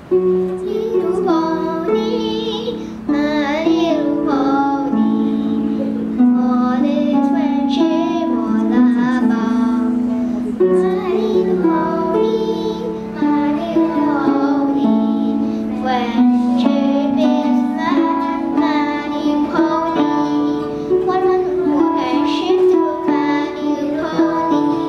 Little pony, my little pony, what is friendship all about? My little pony, friendship is like my little pony. What wonderful friendship to my little pony.